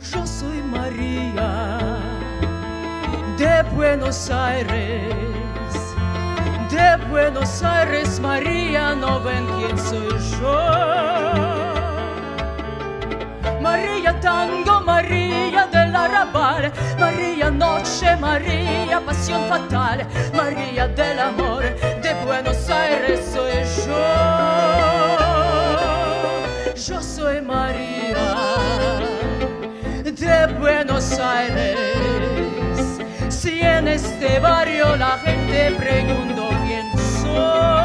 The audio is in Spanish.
Yo soy María de Buenos Aires, María, no ven quién soy yo. María tango, María del arrabal, María noche, María pasión fatal, María del amor, de Buenos Aires soy yo. Yo soy María de Buenos Aires. Si en este barrio la gente preguntó quién soy,